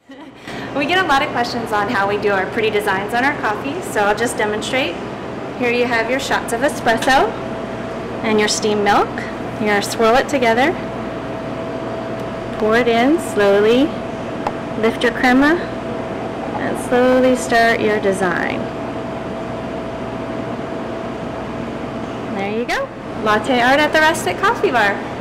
We get a lot of questions on how we do our pretty designs on our coffee, so I'll just demonstrate. Here you have your shots of espresso and your steamed milk. You're going to swirl it together, pour it in slowly, lift your crema, and slowly start your design. There you go. Latte art at the Rustic Coffee Bar.